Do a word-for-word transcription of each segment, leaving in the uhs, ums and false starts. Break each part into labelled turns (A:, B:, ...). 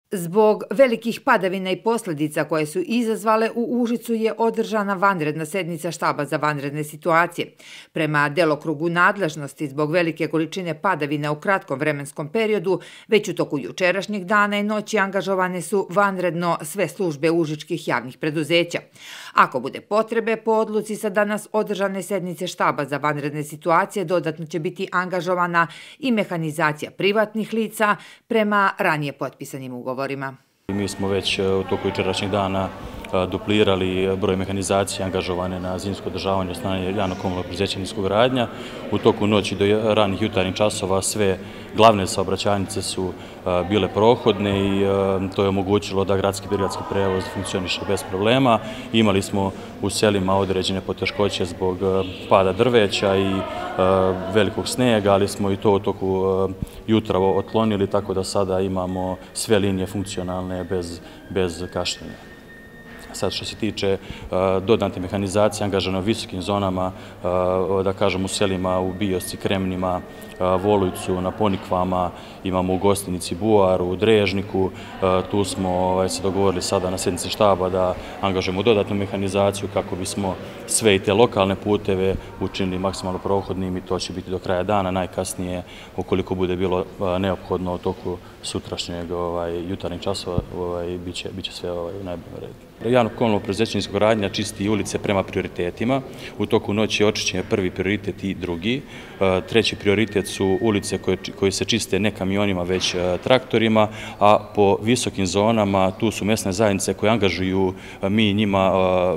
A: Zbog velikih padavina i posljedica koje su izazvale, u Užicu je održana vanredna sednica štaba za vanredne situacije. Prema delokrugu nadležnosti, zbog velike količine padavina u kratkom vremenskom periodu, već u toku jučerašnjeg dana i noći angažovane su vanredno sve službe užičkih javnih preduzeća. Ako bude potrebe, po odluci sa danas održane sednice štaba za vanredne situacije dodatno će biti angažovana i mehanizacija privatnih lica prema ranije potpisanim ugovorima.
B: Mi smo već u toku jučerašnjeg dana duplirali broj mehanizacije angažovane na zimsko održavanje od strane javnog komunalnog preduzeća Niskogradnja. U toku noći do ranih jutarnjih časova sve glavne saobraćajnice su bile prohodne i to je omogućilo da gradski i prigradski prevoz funkcioniše bez problema. Imali smo u selima određene poteškoće zbog pada drveća i velikog snega, ali smo i to u toku jutra otklonili, tako da sada imamo sve linije funkcionalne bez kašnjenja. Sad što se tiče dodatne mehanizacije angažane u visokim zonama, da kažem u selima u Biosci, Kremnima, Volujcu, na Ponikvama, imamo u Gostinici, Buaru, u Drežniku. Tu smo se dogovorili sada na sednici štaba da angažujemo dodatnu mehanizaciju kako bismo sve i te lokalne puteve učinili maksimalno prohodnim i to će biti do kraja dana, najkasnije ukoliko bude bilo neophodno u toku sutrašnjeg jutarnjeg časova, bit će sve u najboljem redu. Javno komunalno preduzeće Niskogradnja čisti ulice prema prioritetima. U toku noći očišćen je prvi prioritet i drugi. Treći prioritet su ulice koje se čiste ne kamionima, već traktorima, a po visokim zonama tu su mesne zajednice koje angažuju, mi njima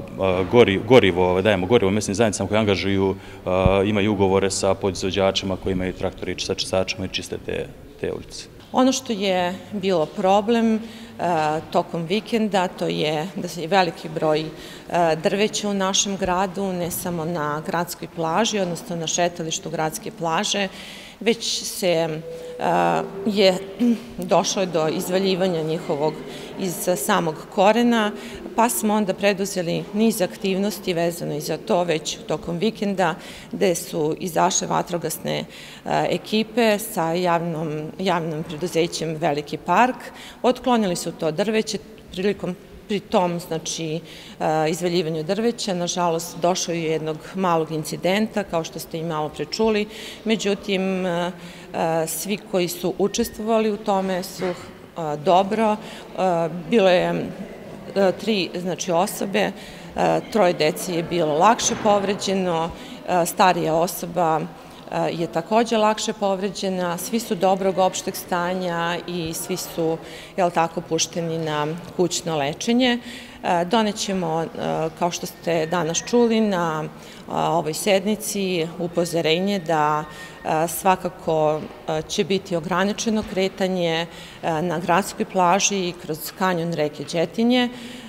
B: gorivo, dajemo gorivo mesnim zajednicama koje angažuju, imaju ugovore sa podizvođačima koji imaju traktori sa čistačima i čiste te ulice.
C: Ono što je bilo problem tokom vikenda, to je da je veliki broj drveća u našem gradu, ne samo na gradskoj plaži, odnosno na šetalištu gradske plaže, već se je došlo do izvaljivanja njihovog iz samog korena, pa smo onda preduzeli niz aktivnosti vezano i za to već tokom vikenda, gde su izašle vatrogasne ekipe sa javnim preduzećem Veliki park, otklonili su to drveće, prilikom pri tom, znači, izvaljivanju drveća, nažalost, došlo je jednog malog incidenta, kao što ste i malo prečuli, međutim, svi koji su učestvovali u tome su dobro, bilo je tri, znači, osobe, troje dece je bilo lakše povređeno, starija osoba je takođe lakše povređena, svi su dobrog opšteg stanja i svi su, jel tako, pušteni na kućno lečenje. Donećemo, kao što ste danas čuli, na ovoj sednici upozorenje da svakako će biti ograničeno kretanje na gradskoj plaži i kroz kanjon reke Đetinje,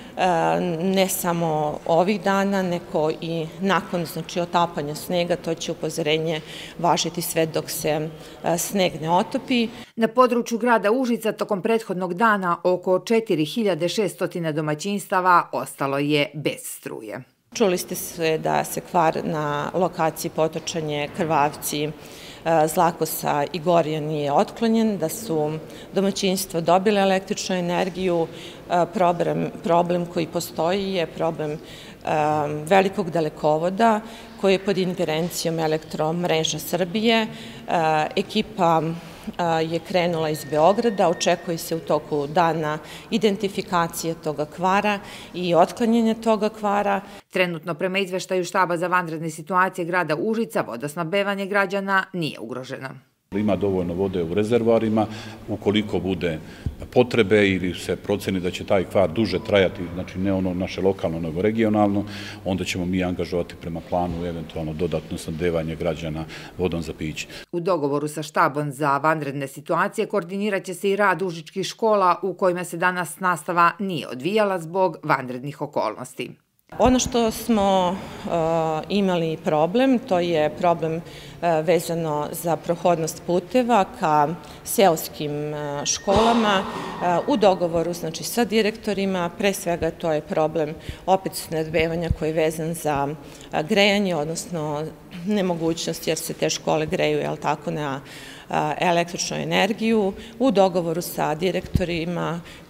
C: ne samo ovih dana, nego i nakon, znači, otapanja snega, to će upozorenje važiti sve dok se sneg ne otopi.
A: Na području grada Užica tokom prethodnog dana oko četiri hiljade šesto domaćinstava ostalo je bez struje.
C: Čuli ste se da se kvar na lokaciji Potočanje, Krvavci, Zlakosa i Gorija nije otklonjen, da su domaćinstva dobile električnu energiju. Problem koji postoji je problem velikog dalekovoda koji je pod ingerencijom Elektromreža Srbije. Ekipa je krenula iz Beograda, očekuje se u toku dana identifikacije toga kvara i otklanjanje toga kvara.
A: Trenutno, prema izveštaju štaba za vanredne situacije grada Užica, vodosnabdevanje građana nije ugroženo.
D: Ima dovoljno vode u rezervoarima, ukoliko bude potrebe ili se proceni da će taj kvar duže trajati, znači ne ono naše lokalno nego regionalno, onda ćemo mi angažovati prema planu eventualno dodatno snabdevanje građana vodom za piće.
A: U dogovoru sa štabom za vanredne situacije koordinirat će se i rad užičkih škola u kojima se danas nastava nije odvijala zbog vanrednih okolnosti.
C: Ono što smo imali problem, to je problem vezano za prohodnost puteva ka seoskim školama u dogovoru, znači, sa direktorima. Pre svega to je problem opet snabdevanja koji je vezan za grejanje, odnosno nemogućnost jer se te škole greju, jel tako, na električnu energiju. U dogovoru sa direktorima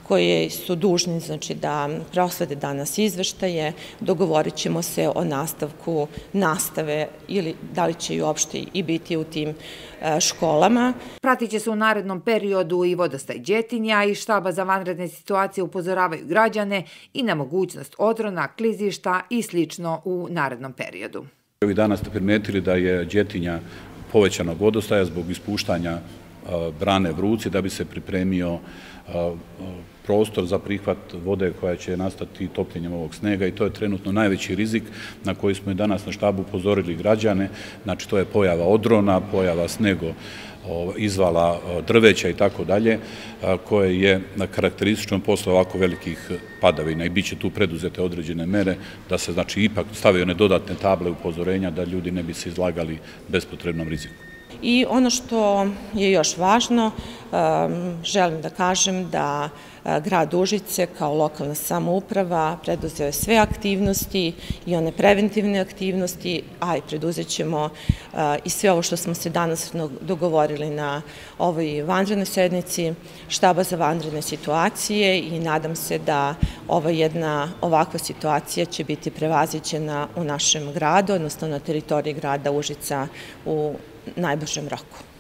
C: koji su dužni znači, da proslede danas izveštaje, dogovorit ćemo se o nastavku nastave ili da li će i uopšte i biti u tim školama.
A: Pratit će se u narednom periodu i vodostaj Đetinja i štaba za vanredne situacije upozoravaju građane i na mogućnost odrona, klizišta i slično u narednom periodu.
D: Ovih dana ste primetili da je Đetinja povećanog vodostaja zbog ispuštanja brane Vruci da bi se pripremio prostor za prihvat vode koja će nastati topljenjem ovog snega i to je trenutno najveći rizik na koji smo i danas na štabu upozorili građane. Znači to je pojava odrona, pojava snego izvala drveća i tako dalje, koje je karakteristično posle ovako velikih padavina i bit će tu preduzete određene mere da se znači ipak stave one dodatne table upozorenja da ljudi ne bi se izlagali bespotrebnom riziku.
C: I ono što je još važno, želim da kažem da grad Užice kao lokalna samouprava preduzeo je sve aktivnosti i one preventivne aktivnosti, a i preduzet ćemo i sve ovo što smo se danas dogovorili na ovoj vanrednoj sednici štaba za vanredne situacije i nadam se da ova jedna ovakva situacija će biti prevaziđena u našem gradu, odnosno na teritoriji grada Užica u najbržem roku.